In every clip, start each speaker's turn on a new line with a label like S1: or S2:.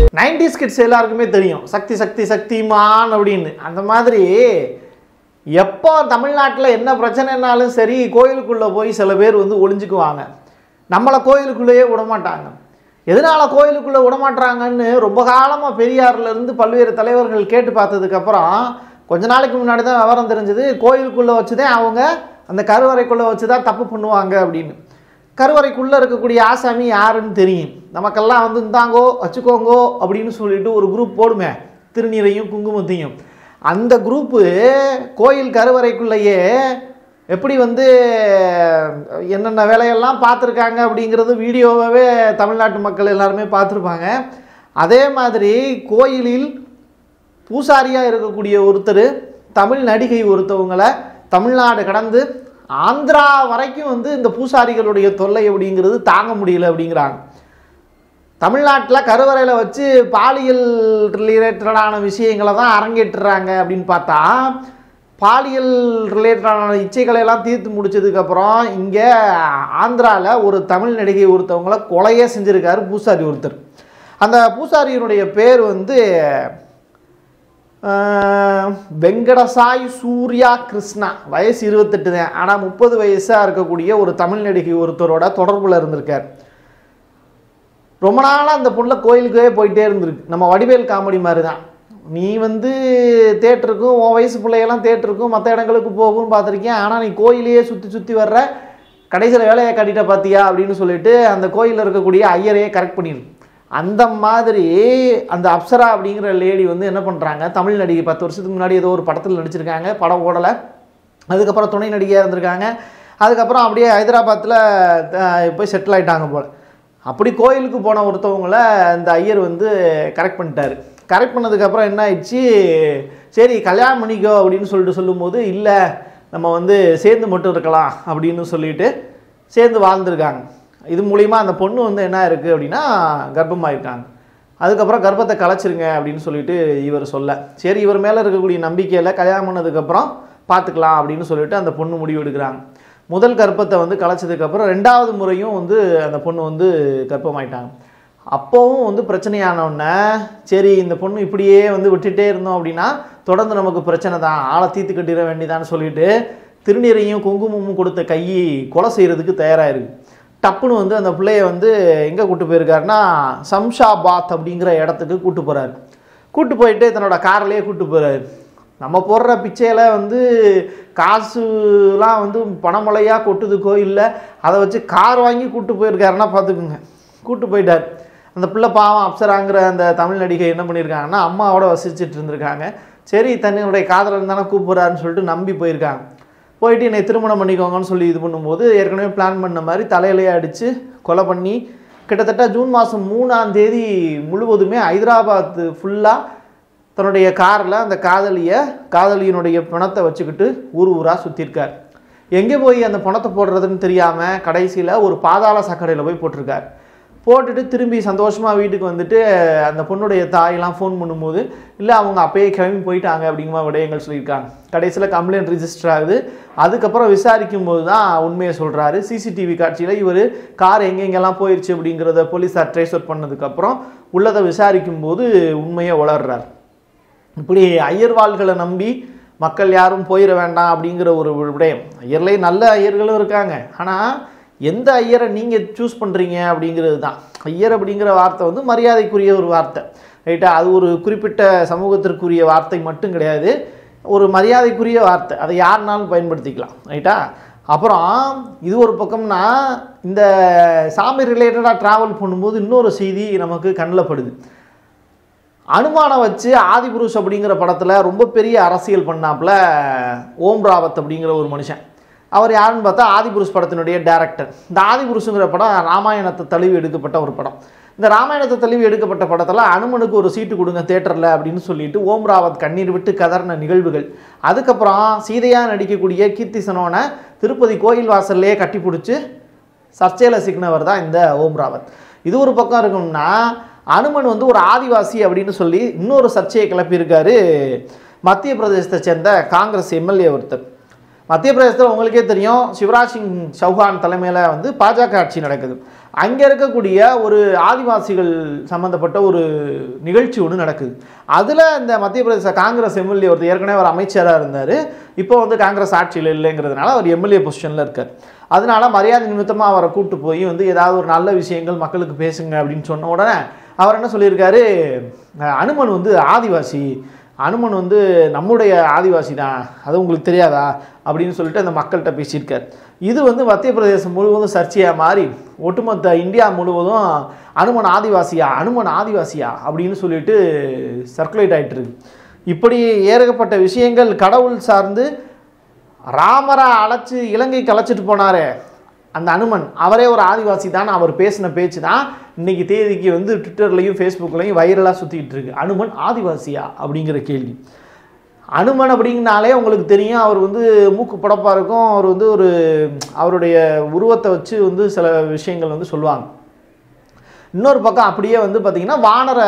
S1: 90s kids எல்லாருக்குமே தெரியும் சக்தி சக்தி சக்திமான் அப்படின்னு. அந்த மாதிரி எப்போ தமிழ்நாட்டில் என்ன பிரச்சனைனாலும் சரி கோயிலுக்குள்ளே போய் சில பேர் வந்து ஒளிஞ்சுக்குவாங்க. நம்மளை கோயிலுக்குள்ளேயே விடமாட்டாங்க. எதனால் கோயிலுக்குள்ளே விடமாட்டாங்கன்னு ரொம்ப காலமாக பெரியார்லேருந்து பல்வேறு தலைவர்கள் கேட்டு பார்த்ததுக்கப்புறம் கொஞ்ச நாளைக்கு முன்னாடி தான் விவரம் தெரிஞ்சது. கோயிலுக்குள்ளே வச்சு தான் அவங்க அந்த கருவறைக்குள்ளே வச்சு தான் தப்பு பண்ணுவாங்க அப்படின்னு. கருவறைக்குள்ளே இருக்கக்கூடிய ஆசாமி யாருன்னு தெரியும் நமக்கெல்லாம். வந்து இந்தாங்கோ வச்சுக்கோங்கோ அப்படின்னு சொல்லிட்டு ஒரு குரூப் போடுமே, திருநீரையும் குங்குமத்தையும். அந்த குரூப்பு கோயில் கருவறைக்குள்ளேயே எப்படி வந்து என்னென்ன வேலையெல்லாம் பார்த்துருக்காங்க அப்படிங்கிறது வீடியோவாகவே தமிழ்நாட்டு மக்கள் எல்லாருமே பார்த்துருப்பாங்க. அதே மாதிரி கோயிலில் பூசாரியாக இருக்கக்கூடிய ஒருத்தர் தமிழ் நடிகை ஒருத்தவங்களை தமிழ்நாடு கடந்து ஆந்திரா வரைக்கும் வந்து இந்த பூசாரிகளுடைய தொல்லை அப்படிங்கிறது தாங்க முடியல அப்படிங்கிறாங்க. தமிழ்நாட்டில் கருவறையில் வச்சு பாலியல் ரிலேட்டடான விஷயங்களை தான் அரங்கேற்றுறாங்க அப்படின்னு பார்த்தா, பாலியல் ரிலேட்டடான இச்சைகளையெல்லாம் தீர்த்து முடிச்சதுக்கப்புறம் இங்கே ஆந்திராவில் ஒரு தமிழ் நடிகை ஒருத்தவங்களை கொலையே செஞ்சுருக்காரு பூசாரி ஒருத்தர். அந்த பூசாரியினுடைய பேர் வந்து வெங்கடசாய் சூர்யா கிருஷ்ணா. வயசு 28 தான். ஆனால் 30 வயசாக இருக்கக்கூடிய ஒரு தமிழ் நடிகை ஒருத்தரோட தொடர்பில் இருந்திருக்கார். ரொம்ப நாளாக அந்த பொண்ணை கோயிலுக்கே போயிட்டே இருந்திருக்கு. நம்ம வடிவேல் காமெடி மாதிரி தான். நீ வந்து தேட்டருக்கும் உன் வயசு பிள்ளையெல்லாம் தேட்டருக்கும் மற்ற இடங்களுக்கு போகும்னு பார்த்துருக்கேன், ஆனால் நீ கோயிலையே சுற்றி சுற்றி வர்ற, கடைசியில் வேலையை கட்டிட்ட பார்த்தியா அப்படின்னு சொல்லிட்டு அந்த கோயிலில் இருக்கக்கூடிய ஐயரையே கரெக்ட் பண்ணியிருக்கு. அந்த மாதிரி அந்த அப்சரா அப்படிங்கிற லேடி வந்து என்ன பண்ணுறாங்க, தமிழ் நடிகை 10 வருஷத்துக்கு முன்னாடி ஏதோ ஒரு படத்தில் நடிச்சிருக்காங்க, படம் ஓடலை. அதுக்கப்புறம் துணை நடிகையாக இருந்திருக்காங்க. அதுக்கப்புறம் அப்படியே ஹைதராபாத்தில் போய் செட்டில் ஆகிட்டாங்க போல். அப்படி கோயிலுக்கு போன ஒருத்தவங்களை இந்த ஐயர் வந்து கரெக்ட் பண்ணிட்டார். கரெக்ட் பண்ணதுக்கப்புறம் என்ன ஆயிடுச்சு, சரி கல்யாணம் பண்ணிக்கோ அப்படின்னு சொல்லும்போது இல்லை நம்ம வந்து சேர்ந்து மட்டும் இருக்கலாம் அப்படின்னு சொல்லிட்டு சேர்ந்து வாழ்ந்துருக்காங்க. இது மூலிமா அந்த பொண்ணு வந்து என்ன இருக்குது அப்படின்னா கர்ப்பமாயிருக்காங்க. அதுக்கப்புறம் கர்ப்பத்தை கலைச்சிருங்க அப்படின்னு சொல்லிட்டு இவர் சொல்ல, சரி இவர் மேலே இருக்கக்கூடிய நம்பிக்கையில் கல்யாணம் பண்ணதுக்கப்புறம் பார்த்துக்கலாம் அப்படின்னு சொல்லிட்டு அந்த பொண்ணு முடிவு எடுக்கிறாங்க. முதல் கர்ப்பத்தை வந்து கலைச்சதுக்கப்புறம் 2வது முறையும் வந்து அந்த பொண்ணு வந்து கர்ப்பமாயிட்டாங்க. அப்போவும் வந்து பிரச்சனையானோடனே சரி இந்த பொண்ணு இப்படியே வந்து விட்டுட்டே இருந்தோம் அப்படின்னா தொடர்ந்து நமக்கு பிரச்சனை தான், ஆளை தீர்த்து கட்டிட வேண்டியதான்னு சொல்லிட்டு திருநீரையும் குங்குமமும் கொடுத்த கையை கொலை செய்கிறதுக்கு தயாராக இருக்குது. டப்புன்னு வந்து அந்த பிள்ளைய வந்து எங்கே கூட்டு போயிருக்காருன்னா சம்ஷாபாத் அப்படிங்கிற இடத்துக்கு கூட்டு போகிறாரு. கூட்டு போயிட்டு தன்னோட காரிலேயே கூட்டு போகிறாரு. நம்ம போடுற பிச்சையில் வந்து காசுலாம் வந்து பணமழையாக கொட்டுது கோயிலில், அதை வச்சு கார் வாங்கி கூட்டு போயிருக்காருன்னா பார்த்துக்குங்க. கூட்டு போயிட்டார். அந்த பிள்ளை பாவம் அப்சராங்கிற அந்த தமிழ் நடிகை என்ன பண்ணியிருக்காங்கன்னா அம்மாவோட வசிச்சுட்டு இருந்திருக்காங்க. சரி தன்னுடைய காதலன் தானே கூப்பிட்றாருன்னு சொல்லிட்டு நம்பி போயிருக்காங்க. போயிட்டு என்னை திருமணம் பண்ணிக்கோங்கன்னு சொல்லி இது பண்ணும்போது ஏற்கனவே பிளான் பண்ண மாதிரி தலையிலேயே அடித்து கொலை பண்ணி கிட்டத்தட்ட ஜூன் மாதம் 3ஆம் தேதி முழுவதுமே ஹைதராபாத் ஃபுல்லாக தன்னுடைய காரில் அந்த காதலியினுடைய பணத்தை வச்சுக்கிட்டு ஊராக சுற்றிருக்கார். எங்கே போய் அந்த பணத்தை போடுறதுன்னு தெரியாமல் கடைசியில் ஒரு பாதாள சாக்கடையில் போய் போட்டிருக்கார். போட்டுட்டு திரும்பி சந்தோஷமாக வீட்டுக்கு வந்துட்டு அந்த பொண்ணுடைய தாயெல்லாம் ஃபோன் பண்ணும்போது இல்லை அவங்க அப்பயே கிளம்பி போயிட்டாங்க அப்படிங்கிற விடயங்கள் சொல்லியிருக்காங்க. கடைசியில் கம்ப்ளைண்ட் ரிஜிஸ்டர் ஆகுது. அதுக்கப்புறம் விசாரிக்கும் போது தான் உண்மையை சொல்கிறாரு. சிசிடிவி காட்சியில் இவர் கார் எங்கெங்கெல்லாம் போயிடுச்சு அப்படிங்கிறத போலீஸார் ட்ரேஸ் அவுட் பண்ணதுக்கப்புறம் உள்ளதை விசாரிக்கும் போது உண்மையை உளர்றார். இப்படி ஐயர்வாள்களை நம்பி மக்கள் யாரும் போயிட வேண்டாம் அப்படிங்கிற ஒரு விடயம். ஐயர்லேயே நல்ல ஐயர்களும் இருக்காங்க. ஆனால் எந்த ஐயரை நீங்கள் சூஸ் பண்ணுறீங்க அப்படிங்கிறது தான். ஐயர் அப்படிங்கிற வார்த்தை வந்து மரியாதைக்குரிய ஒரு வார்த்தை, ரைட்டா? அது ஒரு குறிப்பிட்ட சமூகத்திற்குரிய வார்த்தை மட்டும் கிடையாது, ஒரு மரியாதைக்குரிய வார்த்தை. அதை யாருனாலும் பயன்படுத்திக்கலாம், ரைட்டா? அப்புறம் இது ஒரு பக்கம்னா இந்த சாமி ரிலேட்டடாக ட்ராவல் பண்ணும்போது இன்னொரு செய்தி நமக்கு கண்ணில் படுது. அனுமானை வச்சு ஆதிபுருஷ் அப்படிங்கிற படத்தில் ரொம்ப பெரிய அரசியல் பண்ணாப்புல ஓம் ராவத் அப்படிங்கிற ஒரு மனுஷன். அவர் யாருன்னு பார்த்தா ஆதிபுருஷ் படத்தினுடைய டைரக்டர். இந்த ஆதிபுருஷுங்கிற படம் ராமாயணத்தை தழுவி எடுக்கப்பட்ட ஒரு படம். இந்த ராமாயணத்தை தழுவி எடுக்கப்பட்ட படத்தில் அனுமனுக்கு ஒரு சீட்டு கொடுங்க தேட்டரில் அப்படின்னு சொல்லிட்டு ஓம் ராவத் கண்ணீர் விட்டு கதறின நிகழ்வுகள். அதுக்கப்புறம் சீதையாக நடிக்கக்கூடிய கீர்த்தி சனோனை திருப்பதி கோயில் வாசல்லையே கட்டி பிடிச்சி சர்ச்சையில் சிக்கினவர் தான் இந்த ஓம் ராவத். இது ஒரு பக்கம் இருக்கும்னா அனுமன் வந்து ஒரு ஆதிவாசி அப்படின்னு சொல்லி இன்னொரு சர்ச்சையை கிளப்பியிருக்காரு மத்திய பிரதேசத்தை சேர்ந்த காங்கிரஸ் எம்எல்ஏ ஒருத்தர். மத்திய பிரதேசத்தில் உங்களுக்கே தெரியும், சிவராஜ் சிங் சௌஹான் தலைமையில் வந்து பாஜக ஆட்சி நடக்குது. அங்கே இருக்கக்கூடிய ஒரு ஆதிவாசிகள் சம்மந்தப்பட்ட ஒரு நிகழ்ச்சி ஒன்று நடக்குது. அதில் இந்த மத்திய பிரதேச காங்கிரஸ் எம்எல்ஏ ஒருத்தர் ஏற்கனவே ஒரு அமைச்சராக இருந்தார். இப்போ வந்து காங்கிரஸ் ஆட்சியில் இல்லைங்கிறதுனால அவர் எம்எல்ஏ பொசிஷனில் இருக்கார். அதனால மரியாதை நிமித்தமாக அவரை கூப்பிட்டு போய் வந்து ஏதாவது ஒரு நல்ல விஷயங்கள் மக்களுக்கு பேசுங்க அப்படின்னு சொன்ன உடனே அவர் என்ன சொல்லியிருக்காரு, அனுமன் வந்து ஆதிவாசி, அனுமன் வந்து நம்முடைய ஆதிவாசி தான், அது உங்களுக்கு தெரியாதா அப்படின்னு சொல்லிட்டு அந்த மக்கள்கிட்ட பேசியிருக்கார். இது வந்து மத்திய பிரதேசம் முழுவதும் சர்ச்சையாக மாறி ஒட்டுமொத்த இந்தியா முழுவதும் அனுமன் ஆதிவாசியா அப்படின்னு சொல்லிட்டு சர்க்குலேட் ஆகிட்டு இருக்கு. இப்படி ஏகப்பட்ட விஷயங்கள் கடவுள் சார்ந்து ராமரை அழைச்சி இலங்கைக்கு அழைச்சிட்டு போனாரே அந்த அனுமன், அவரே ஒரு ஆதிவாசி தான். அவர் பேசின பேச்சு தான் இன்னைக்கு தேதிக்கு வந்து ட்விட்டர்லையும் ஃபேஸ்புக்லையும் வைரலாக சுற்றிக்கிட்டு இருக்கு. அனுமன் ஆதிவாசியா அப்படிங்கிற கேள்வி. அனுமன் அப்படிங்கனாலே உங்களுக்கு தெரியும், அவர் வந்து மூக்கு படப்பாக இருக்கும். அவர் வந்து ஒரு அவருடைய உருவத்தை வச்சு வந்து சில விஷயங்கள் வந்து சொல்லுவாங்க. இன்னொரு பக்கம் அப்படியே வந்து பார்த்திங்கன்னா வானர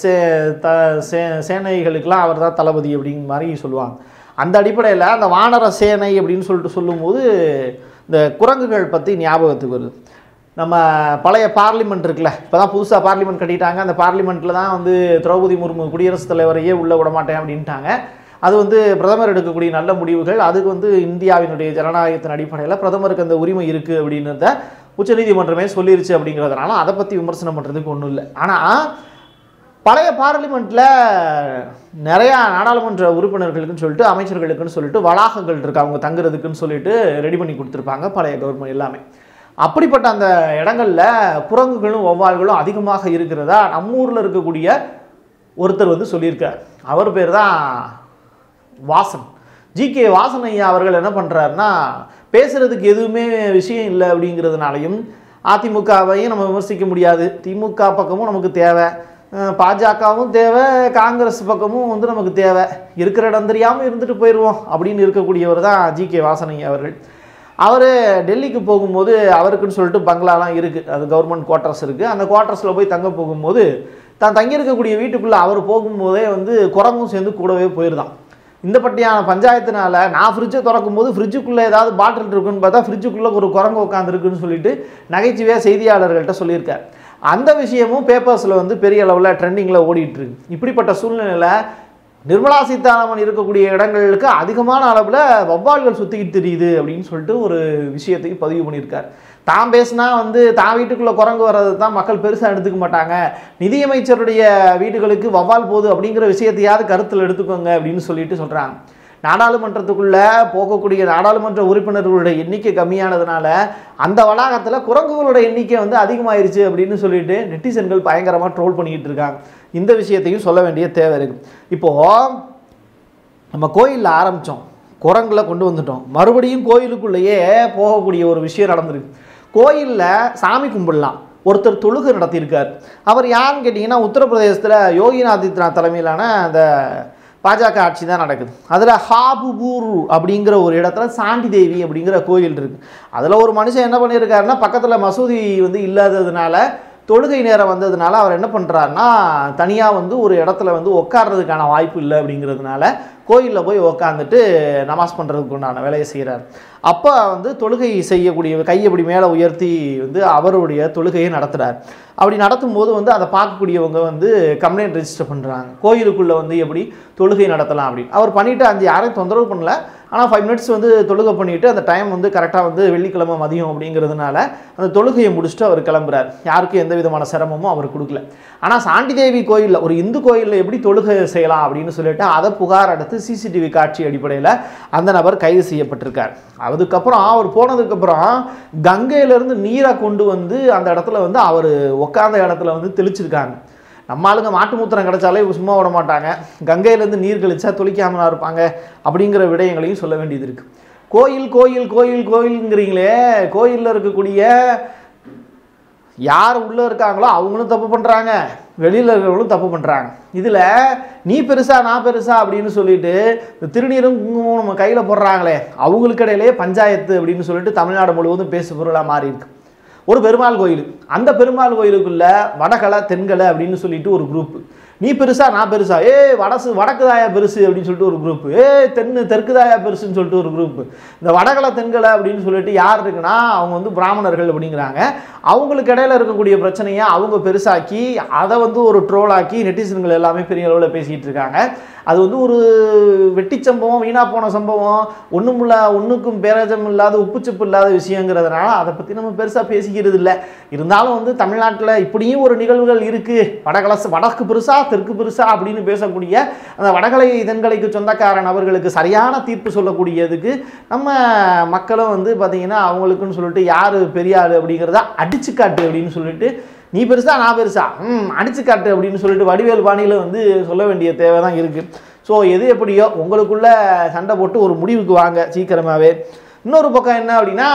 S1: சேனைகளுக்கெல்லாம் அவர் தான் தளபதி அப்படிங்கிற மாதிரி சொல்லுவாங்க. அந்த அடிப்படையில் அந்த வானர சேனை அப்படின்னு சொல்லிட்டு சொல்லும்போது இந்த குரங்குகள் பற்றி ஞாபகத்துக்கு வருது. நம்ம பழைய பார்லிமெண்ட் இருக்குல்ல, இப்போ தான் புதுசாக பார்லிமெண்ட் கட்டிட்டாங்க. அந்த பார்லிமெண்ட்டில் தான் வந்து திரௌபதி முர்மு குடியரசுத் தலைவரையே உள்ளே விட மாட்டேன் அப்படின்ட்டாங்க. அது வந்து பிரதமர் எடுக்கக்கூடிய நல்ல முடிவுகள். அதுக்கு வந்து இந்தியாவினுடைய ஜனநாயகத்தின் அடிப்படையில் பிரதமருக்கு அந்த உரிமை இருக்குது அப்படின்றத உச்சநீதிமன்றமே சொல்லிருச்சு. அப்படிங்கிறதுனால அதை பற்றி விமர்சனம் பண்ணுறதுக்கு ஒன்றும் இல்லை. ஆனால் பழைய பார்லிமெண்ட்டில் நிறையா நாடாளுமன்ற உறுப்பினர்களுக்குன்னு சொல்லிட்டு அமைச்சர்களுக்குன்னு சொல்லிட்டு வளாகங்கள் இருக்குது, அவங்க தங்குறதுக்குன்னு சொல்லிட்டு ரெடி பண்ணி கொடுத்துருப்பாங்க பழைய கவர்மெண்ட் எல்லாமே. அப்படிப்பட்ட அந்த இடங்களில் குரங்குகளும் வௌவால்களும் அதிகமாக இருக்கிறதா நம்ம ஊரில் இருக்கக்கூடிய ஒருத்தர் வந்து சொல்லியிருக்கார். அவர் பேர் தான் வாசன், ஜிகே வாசன் ஐயா அவர்கள். என்ன பண்ணுறாருன்னா, பேசுகிறதுக்கு எதுவுமே விஷயம் இல்லை அப்படிங்கிறதுனாலையும் அதிமுகவையும் நம்ம விமர்சிக்க முடியாது, திமுக பக்கமும் நமக்கு தேவை, பாஜகவும் தேவை, காங்கிரஸ் பக்கமும் வந்து நமக்கு தேவை, இருக்கிற இடம் தெரியாமல் இருந்துட்டு போயிடுவோம் அப்படின்னு இருக்கக்கூடியவர் தான் ஜிகே வாசன் ஐயா அவர்கள். அவர் டெல்லிக்கு போகும்போது அவருக்குன்னு சொல்லிட்டு பங்களாலாம் இருக்குது, அது கவர்மெண்ட் குவார்ட்டர்ஸ் இருக்குது. அந்த குவார்ட்டர்ஸில் போய் தங்க போகும்போது தான் தங்கியிருக்கக்கூடிய வீட்டுக்குள்ளே அவர் போகும்போதே வந்து குரங்கும் சேர்ந்து கூடவே போயிருந்தான். இந்த பட்டியான பஞ்சாயத்தினால நான் ஃப்ரிட்ஜை திறக்கும் போது ஃப்ரிட்ஜுக்குள்ளே ஏதாவது பாட்டில் இருக்குன்னு பார்த்தா ஃப்ரிட்ஜுக்குள்ளே ஒரு குரங்கு உட்காந்துருக்குன்னு சொல்லிட்டு நகைச்சுவையாக செய்தியாளர்கள்ட்ட சொல்லியிருக்கார். அந்த விஷயமும் பேப்பர்ஸில் வந்து பெரிய அளவில் ட்ரெண்டிங்கில் ஓடிட்டு இருக்கு. இப்படிப்பட்ட சூழ்நிலையில் நிர்மலா சீதாராமன் இருக்கக்கூடிய இடங்களுக்கு அதிகமான அளவில் வௌவால்கள் சுற்றிக்கிட்டு தெரியுது அப்படின்னு சொல்லிட்டு ஒரு விஷயத்தையும் பதிவு பண்ணியிருக்கார். தான் பேசினா வந்து தான் வீட்டுக்குள்ளே குரங்கு வர்றது தான் மக்கள் பெருசாக எடுத்துக்க மாட்டாங்க, நிதியமைச்சருடைய வீடுகளுக்கு வௌவால் போகுது அப்படிங்கிற விஷயத்தையாவது கருத்தில் எடுத்துக்கோங்க அப்படின்னு சொல்லிட்டு சொல்கிறாங்க. நாடாளுமன்றத்துக்குள்ளே போகக்கூடிய நாடாளுமன்ற உறுப்பினர்களுடைய எண்ணிக்கை கம்மியானதுனால அந்த வளாகத்தில் குரங்குகளோட எண்ணிக்கை வந்து அதிகமாயிருச்சு அப்படின்னு சொல்லிட்டு நெட்டிசன்கள் பயங்கரமாக ட்ரோல் பண்ணிக்கிட்டு இருக்காங்க. இந்த விஷயத்தையும் சொல்ல வேண்டிய தேவை இருக்குது. இப்போது நம்ம கோயிலில் ஆரம்பித்தோம், குரங்குல கொண்டு வந்துட்டோம், மறுபடியும் கோயிலுக்குள்ளேயே போகக்கூடிய ஒரு விஷயம் நடந்திருக்கு. கோயிலில் சாமி கும்பிடலாம், ஒருத்தர் தொழுகை நடத்தியிருக்கார். அவர் யாருன்னு கேட்டிங்கன்னா, உத்தரப்பிரதேசத்தில் யோகி ஆதித்யநாத் தலைமையிலான அந்த பாஜக ஆட்சி தான் நடக்குது. அதில் ஹாபுபூர் அப்படிங்கிற ஒரு இடத்துல சாண்டி தேவி அப்படிங்கிற கோயில் இருக்குது. அதில் ஒரு மனுஷன் என்ன பண்ணியிருக்காருன்னா, பக்கத்தில் மசூதி வந்து இல்லாததுனால தொழுகை நேரம் வந்ததுனால அவர் என்ன பண்ணுறாருன்னா, தனியாக வந்து ஒரு இடத்துல வந்து உட்கார்றதுக்கான வாய்ப்பு இல்லை அப்படிங்கிறதுனால கோயிலில் போய் உட்காந்துட்டு நமாஸ் பண்ணுறதுக்கு உண்டான வேலையை செய்கிறார். அப்போ வந்து தொழுகை செய்யக்கூடிய கையை இப்படி மேலே உயர்த்தி வந்து அவருடைய தொழுகையை நடத்துகிறார். அப்படி நடத்தும் போது வந்து அதை பார்க்கக்கூடியவங்க வந்து கம்ப்ளைண்ட் ரெஜிஸ்டர் பண்ணுறாங்க, கோயிலுக்குள்ளே வந்து எப்படி தொழுகை நடத்தலாம் அப்படின்னு. அவர் பண்ணிவிட்டு யாரையும் தொந்தரவு பண்ணல, ஆனால் 5 மினிட்ஸ் வந்து தொழுகை பண்ணிவிட்டு அந்த டைம் வந்து கரெக்டாக வந்து வெள்ளிக்கிழமை மதியம் அப்படிங்கிறதுனால அந்த தொழுகையை முடிச்சுட்டு அவர் கிளம்புறார். யாருக்கும் எந்த விதமான சிரமமும் அவர் கொடுக்கல. ஆனால் சாண்டி தேவி கோயிலில், ஒரு இந்து கோயிலில் எப்படி தொழுகை செய்யலாம் அப்படின்னு சொல்லிட்டு அதை புகார் அடுத்து சிசிடிவி காட்சி அடிப்படையில் அந்த நபர் கைது செய்யப்பட்டிருக்கார். அதுக்கப்புறம் அவர் போனதுக்கப்புறம் கங்கையிலேருந்து நீரை கொண்டு வந்து அந்த இடத்துல வந்து அவர் உட்காந்த இடத்துல வந்து தெளிச்சிருக்காங்க. நம்ம ஆளுங்க மாட்டு மூத்திரம் கிடச்சாலே சும்மா விட மாட்டாங்க, கங்கையிலேருந்து நீர் கழிச்சா தொளிக்காமலாம் இருப்பாங்க அப்படிங்கிற விடயங்களையும் சொல்ல வேண்டியது இருக்குது. கோயில் கோயில் கோயில் கோயிலுங்கிறீங்களே, கோயிலில் இருக்கக்கூடிய யார் உள்ளே இருக்காங்களோ அவங்களும் தப்பு பண்ணுறாங்க, வெளியில் இருக்கிறவங்களும் தப்பு பண்ணுறாங்க. இதில் நீ பெருசா நான் பெருசா அப்படின்னு சொல்லிட்டு திருநீரும் குங்குமம் நம்ம கையில் போடுறாங்களே, அவங்களுக்கு இடையிலே பஞ்சாயத்து அப்படின்னு சொல்லிட்டு தமிழ்நாடு முழுவதும் பேசு பொருளாக மாறி இருக்கு. ஒரு பெருமாள் கோயில், அந்த பெருமாள் கோயிலுக்குள்ள வடகலை தென்கலை அப்படின்னு சொல்லிட்டு ஒரு குரூப், நீ பெருசா நான் பெருசா, வடக்கு தாயா பெருசு அப்படின்னு சொல்லிட்டு ஒரு குரூப், தெற்கு தாயா பெருசுன்னு சொல்லிட்டு ஒரு குரூப். இந்த வடகலை தென்கலை அப்படின்னு சொல்லிட்டு யார் இருக்குன்னா அவங்க வந்து பிராமணர்கள் அப்படிங்கிறாங்க. அவங்களுக்கு இடையில இருக்கக்கூடிய பிரச்சனையை அவங்க பெருசாக்கி அதை வந்து ஒரு ட்ரோலாக்கி நெட்டிசன்கள் எல்லாமே பெரிய அளவில் பேசிக்கிட்டு இருக்காங்க. அது வந்து ஒரு வெட்டி சம்பவம், வீணா போன சம்பவம், ஒன்றுக்கும் பேரஜம் இல்லாத உப்புச்சப்பு இல்லாத விஷயங்கிறதுனால அதை பற்றி நம்ம பெருசாக பேசிக்கிறது இல்லை. இருந்தாலும் வந்து தமிழ்நாட்டில் இப்படியும் ஒரு நிகழ்வுகள் இருக்குது. வடக்கு பெருசா தெற்கு பெருசா அப்படின்னு பேசக்கூடிய அந்த வடகலை தென்கலைக்கு சொந்தக்கார நபர்களுக்கு சரியான தீர்ப்பு சொல்லக்கூடியதுக்கு நம்ம மக்களும் வந்து பார்த்திங்கன்னா அவங்களுக்குன்னு சொல்லிட்டு யார் பெரியார் அப்படிங்கிறத அடிச்சு காட்டு அப்படின்னு சொல்லிட்டு, நீ பெருசா நான் பெருசா அடிச்சு காட்டு அப்படின்னு சொல்லிட்டு வடிவேல் பாணியில் வந்து சொல்ல வேண்டிய தேவை தான் இருக்குது. ஸோ எது எப்படியோ உங்களுக்குள்ள சண்டை போட்டு ஒரு முடிவுக்கு வாங்க சீக்கிரமாகவே. இன்னொரு பக்கம் என்ன அப்படின்னா,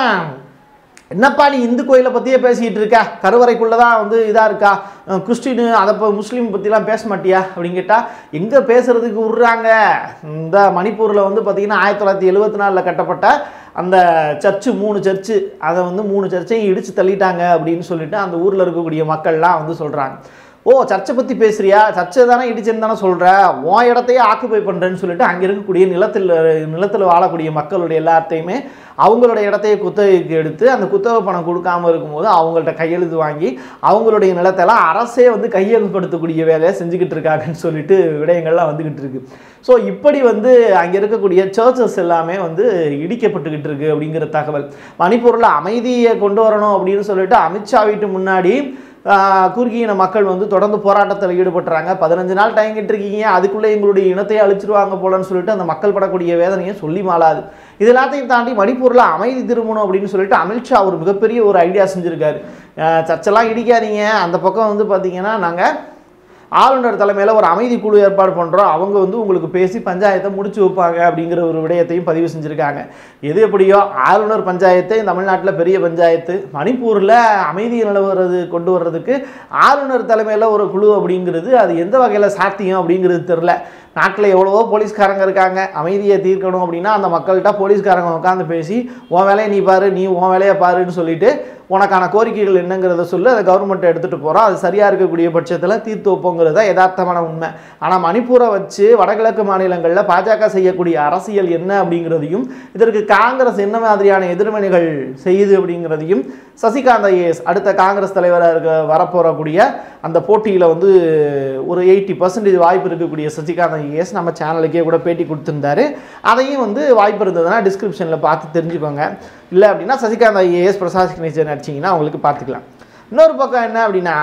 S1: என்னப்பா நீ இந்து கோயிலை பற்றியே பேசிக்கிட்டு இருக்கா, கருவறைக்குள்ளே தான் வந்து இதாக இருக்கா, கிறிஸ்டின் அதை இப்போ முஸ்லீம் பற்றிலாம் பேச மாட்டியா அப்படின்னு கேட்டால் எங்கே பேசுகிறதுக்கு விட்றாங்க. இந்த மணிப்பூரில் வந்து பார்த்திங்கன்னா 1974 கட்டப்பட்ட அந்த சர்ச்சு 3 சர்ச்சு, அதை வந்து 3 சர்ச்சையும் இடித்து தள்ளிட்டாங்க அப்படின்னு சொல்லிட்டு அந்த ஊரில் இருக்கக்கூடிய மக்கள்லாம் வந்து சொல்கிறாங்க. சர்ச்சை பற்றி பேசுகிறியா, சர்ச்சை தானே இடிச்சுன்னு தானே சொல்கிற, உன் இடத்தையே ஆக்குப்பை பண்ணுறேன்னு சொல்லிட்டு அங்கே இருக்கக்கூடிய நிலத்தில் வாழக்கூடிய மக்களுடைய எல்லாத்தையுமே அவங்களுடைய இடத்தையே குத்தகைக்கு எடுத்து அந்த குத்தகை பணம் கொடுக்காமல் இருக்கும்போது அவங்கள்ட்ட கையெழுத்து வாங்கி அவங்களுடைய நிலத்தெல்லாம் அரசே வந்து கையகப்படுத்தக்கூடிய வேலையை செஞ்சுக்கிட்டு இருக்காங்கன்னு சொல்லிட்டு விடயங்கள்லாம் வந்துக்கிட்டு இருக்கு. ஸோ இப்படி வந்து அங்கே இருக்கக்கூடிய சர்ச்சஸ் எல்லாமே வந்து இடிக்கப்பட்டுக்கிட்டு இருக்கு அப்படிங்கிற தகவல். மணிப்பூரில் அமைதியை கொண்டு வரணும் அப்படின்னு சொல்லிட்டு அமித்ஷா வீட்டு முன்னாடி குறுகியின மக்கள் வந்து தொடர்ந்து போராட்டத்தில் ஈடுபட்டுறாங்க. 15 நாள் டைங்கிட்டு இருக்கீங்க, அதுக்குள்ளே எங்களுடைய இனத்தையே அழிச்சிருவாங்க போலன்னு சொல்லிட்டு அந்த மக்கள் படக்கூடிய வேதனையை சொல்லி மாளாது. இது எல்லாத்தையும் தாண்டி மணிப்பூரில் அமைதி திரும்பணும் அப்படின்னு சொல்லிட்டு அமித்ஷா ஒரு மிகப்பெரிய ஒரு ஐடியா செஞ்சுருக்காரு. சர்ச்செல்லாம் இடிக்காதீங்க, அந்த பக்கம் வந்து பார்த்தீங்கன்னா நாங்கள் ஆளுநர் தலைமையில் ஒரு அமைதி குழு ஏற்பாடு பண்ணுறோம், அவங்க வந்து உங்களுக்கு பேசி பஞ்சாயத்தை முடிச்சு வைப்பாங்க அப்படிங்கிற ஒரு விடயத்தையும் பதிவு செஞ்சுருக்காங்க. எது எப்படியோ ஆளுநர் பஞ்சாயத்து தமிழ்நாட்டில் பெரிய பஞ்சாயத்து, மணிப்பூரில் அமைதியை கொண்டு வர்றதுக்கு ஆளுநர் தலைமையில் ஒரு குழு அப்படிங்கிறது அது எந்த வகையில் சாத்தியம் அப்படிங்கிறது தெரில. நாட்டில் எவ்வளவோ போலீஸ்காரங்க இருக்காங்க, அமைதியை தீர்க்கணும் அப்படின்னா அந்த மக்கள்கிட்ட போலீஸ்காரங்க உட்காந்து பேசி உன் வேலையை நீ பாரு, நீ உன் வேலையை பாருன்னு சொல்லிட்டு உனக்கான கோரிக்கைகள் என்னங்கிறத சொல்லி அதை கவர்மெண்ட்டை எடுத்துகிட்டு போகிறோம், அது சரியாக இருக்கக்கூடிய பட்சத்தில் தீர்த்து வைப்போங்கிறது தான் யதார்த்தமான உண்மை. ஆனால் மணிப்பூரை வச்சு வடகிழக்கு மாநிலங்களில் பாஜக செய்யக்கூடிய அரசியல் என்ன அப்படிங்கிறதையும் இதற்கு காங்கிரஸ் என்ன மாதிரியான எதிர்வினைகள் செய்யுது அப்படிங்கிறதையும் சசிகாந்த் ஐஏஎஸ் அடுத்த காங்கிரஸ் தலைவராக வரப்போறக்கூடிய அந்த போட்டியில் வந்து ஒரு 80% வாய்ப்பு இருக்கக்கூடிய சசிகாந்த் ஐஏஎஸ் நம்ம சேனலுக்கே கூட பேட்டி கொடுத்துருந்தாரு. அதையும் வந்து வாய்ப்பு இருந்ததுன்னா டிஸ்கிரிப்ஷனில் பார்த்து தெரிஞ்சுக்கோங்க. இல்லை அப்படின்னா சசிகாந்த் ஐஏஎஸ் PrasathSIgnature அடிச்சிங்கன்னா அவங்களுக்கு பார்த்துக்கலாம். இன்னொரு பக்கம் என்ன அப்படின்னா,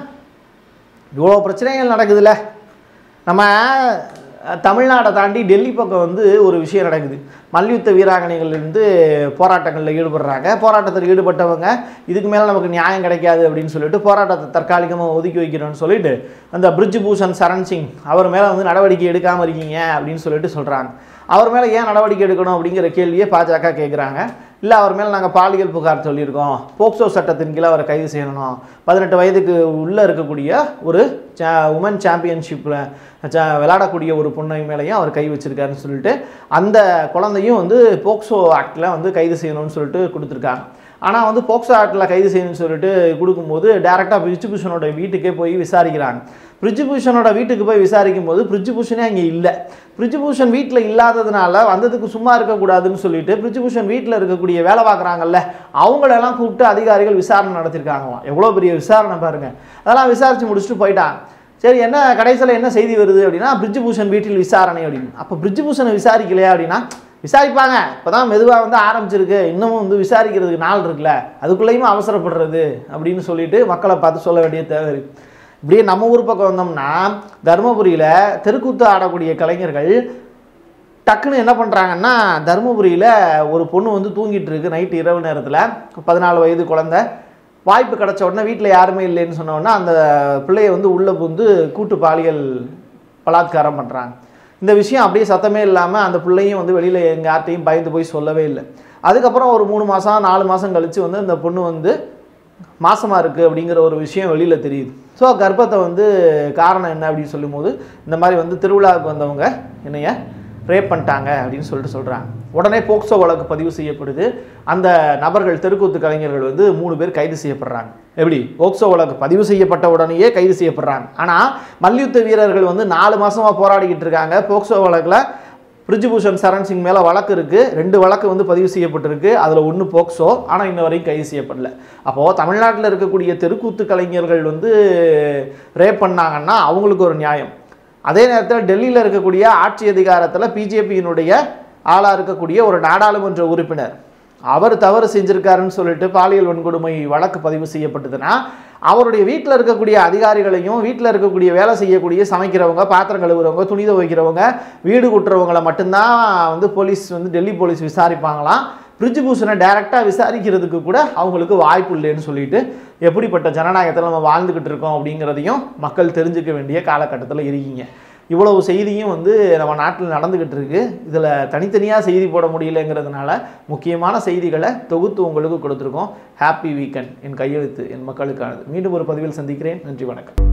S1: இவ்வளோ பிரச்சனைகள் நடக்குதுல்ல, நம்ம தமிழ்நாடை தாண்டி டெல்லி பக்கம் வந்து ஒரு விஷயம் நடக்குது. மல்யுத்த வீராங்கனைகள் இருந்து போராட்டங்களில் ஈடுபடுறாங்க. போராட்டத்தில் ஈடுபட்டவங்க இதுக்கு மேலே நமக்கு நியாயம் கிடைக்காது அப்படின்னு சொல்லிட்டு போராட்டத்தை தற்காலிகமாக ஒதுக்கி வைக்கிறோன்னு சொல்லிட்டு அந்த பிரிஜ்பூஷன் சரண் சிங் அவர் மேலே வந்து நடவடிக்கை எடுக்காமல் இருக்கீங்க அப்படின்னு சொல்லிட்டு சொல்கிறாங்க. அவர் மேலே ஏன் நடவடிக்கை எடுக்கணும் அப்படிங்கிற கேள்வியை பாஜக கேட்குறாங்க. இல்லை அவர் மேலே நாங்கள் பாலியல் புகார் சொல்லியிருக்கோம், போக்சோ சட்டத்தின் கீழே அவரை கைது செய்யணும், 18 வயதுக்கு உள்ளே இருக்கக்கூடிய ஒரு உமன் சாம்பியன்ஷிப்பில் விளையாடக்கூடிய ஒரு பொண்ணை மேலேயும் அவர் கை வச்சிருக்காருன்னு சொல்லிட்டு அந்த குழந்தையும் வந்து போக்சோ ஆக்டில் வந்து கைது செய்யணும்னு சொல்லிட்டு கொடுத்துருக்காங்க. ஆனால் வந்து போக்சோ ஆக்டில் கைது செய்யணும்னு சொல்லிட்டு கொடுக்கும்போது டேரெக்டாக பிரிஜ்பூஷனோட வீட்டுக்கே போய் விசாரிக்கிறாங்க. பிரிஜ்பூஷனோட வீட்டுக்கு போய் விசாரிக்கும் போது பிரிஜ்பூஷனே அங்கே இல்லை. பிரிஜ்பூஷன் வீட்டில் இல்லாததுனால வந்ததுக்கு சும்மா இருக்கக்கூடாதுன்னு சொல்லிட்டு பிரிஜ்பூஷன் வீட்டில் இருக்கக்கூடிய வேலை பார்க்குறாங்கல்ல அவங்களெல்லாம் கூப்பிட்டு அதிகாரிகள் விசாரணை நடத்திருக்காங்களாம். எவ்வளோ பெரிய விசாரணை பாருங்கள். அதெல்லாம் விசாரித்து முடிச்சுட்டு போயிட்டாங்க. சரி, என்ன கடைசியில் என்ன செய்தி வருது அப்படின்னா பிரிஜ்பூஷன் வீட்டில் விசாரணை அப்படின்னு. அப்போ பிரிஜ்பூஷனை விசாரிக்கலையா அப்படின்னா விசாரிப்பாங்க, இப்போ தான் மெதுவாக வந்து ஆரம்பிச்சிருக்கு, இன்னமும் வந்து விசாரிக்கிறதுக்கு நாள் இருக்குல்ல, அதுக்குள்ளேயுமே அவசரப்படுறது அப்படின்னு சொல்லிட்டு மக்களை பார்த்து சொல்ல வேண்டிய தேவை இருக்குது. இப்படியே நம்ம ஊர் பக்கம் வந்தோம்னா தருமபுரியில் தெருக்கூத்து ஆடக்கூடிய கலைஞர்கள் டக்குன்னு என்ன பண்ணுறாங்கன்னா, தருமபுரியில் ஒரு பொண்ணு வந்து தூங்கிட்டு இருக்கு நைட்டு இரவு நேரத்தில், 14 வயது குழந்தை. வாய்ப்பு கிடச்ச உடனே வீட்டில் யாருமே இல்லைன்னு சொன்ன உடனே அந்த பிள்ளையை வந்து உள்ளே புந்து கூட்டு பாலியல் பலாத்காரம் பண்ணுறாங்க. இந்த விஷயம் அப்படியே சத்தமே இல்லாமல் அந்த பிள்ளையும் வந்து வெளியில் எங்கள் யார்ட்டையும் பயந்து போய் சொல்லவே இல்லை. அதுக்கப்புறம் ஒரு 3 மாதம் 4 மாதம் கழித்து வந்து அந்த பொண்ணு வந்து மாசமாக இருக்குது அப்படிங்கிற ஒரு விஷயம் வெளியில் தெரியுது. ஸோ கர்ப்பத்தை வந்து காரணம் என்ன அப்படின்னு சொல்லும் போது இந்த மாதிரி வந்து திருவிழாவுக்கு வந்தவங்க என்னைய ரேப் பண்ணிட்டாங்க அப்படின்னு சொல்லிட்டு சொல்கிறாங்க. உடனே போக்சோ வழக்கு பதிவு செய்யப்படுது. அந்த நபர்கள் தெருக்கூத்து கலைஞர்கள் வந்து 3 பேர் கைது செய்யப்படுறாங்க. எப்படி போக்சோ வழக்கு பதிவு செய்யப்பட்ட உடனேயே கைது செய்யப்படுறாங்க. ஆனால் மல்யுத்த வீரர்கள் வந்து 4 மாசமா போராடிக்கிட்டு இருக்காங்க. போக்சோ வழக்கில் பிரிஜ்பூஷன் சரண் சிங் மேலே வழக்கு இருக்குது. 2 வழக்கு வந்து பதிவு செய்யப்பட்டிருக்கு. அதில் 1 போக்சோ. ஆனால் இன்ன வரைக்கும் கைது செய்யப்படல. அப்போது தமிழ்நாட்டில் இருக்கக்கூடிய தெருக்கூத்து கலைஞர்கள் வந்து ரேப் பண்ணாங்கன்னா அவங்களுக்கு ஒரு நியாயம். அதே நேரத்தில் டெல்லியில் இருக்கக்கூடிய ஆட்சி அதிகாரத்தில் பிஜேபியினுடைய ஆளாக இருக்கக்கூடிய ஒரு நாடாளுமன்ற உறுப்பினர் அவர் தவறு செஞ்சிருக்காருன்னு சொல்லிட்டு பாலியல் வன்கொடுமை வழக்கு பதிவு செய்யப்பட்டதுன்னா அவருடைய வீட்டில் இருக்கக்கூடிய அதிகாரிகளையும் வீட்டில் இருக்கக்கூடிய வேலை செய்யக்கூடிய சமைக்கிறவங்க, பாத்திரம் கழுவுறவங்க, துணி துவைக்கிறவங்க, வீடு கூட்டுறவங்களை மட்டும்தான் வந்து போலீஸ் வந்து டெல்லி போலீஸ் விசாரிப்பாங்களாம். பிரிஜ்பூஷனை டைரெக்டாக விசாரிக்கிறதுக்கு கூட அவங்களுக்கு வாய்ப்பு இல்லைன்னு சொல்லிட்டு எப்படிப்பட்ட ஜனநாயகத்தில் நம்ம வாழ்ந்துக்கிட்டு இருக்கோம் அப்படிங்கிறதையும் மக்கள் தெரிஞ்சுக்க வேண்டிய காலகட்டத்தில் இருக்கீங்க. இவ்வளவு செய்தியும் வந்து நம்ம நாட்டில் நடந்துக்கிட்டு இருக்கு. இதில் தனித்தனியாக செய்தி போட முடியலைங்கிறதுனால முக்கியமான செய்திகளை தொகுத்து உங்களுக்கு கொடுத்துருக்கோம். Happy weekend. என் கையெழுத்து என் மக்களுக்கானது. மீண்டும் ஒரு பதிவில் சந்திக்கிறேன். நன்றி, வணக்கம்.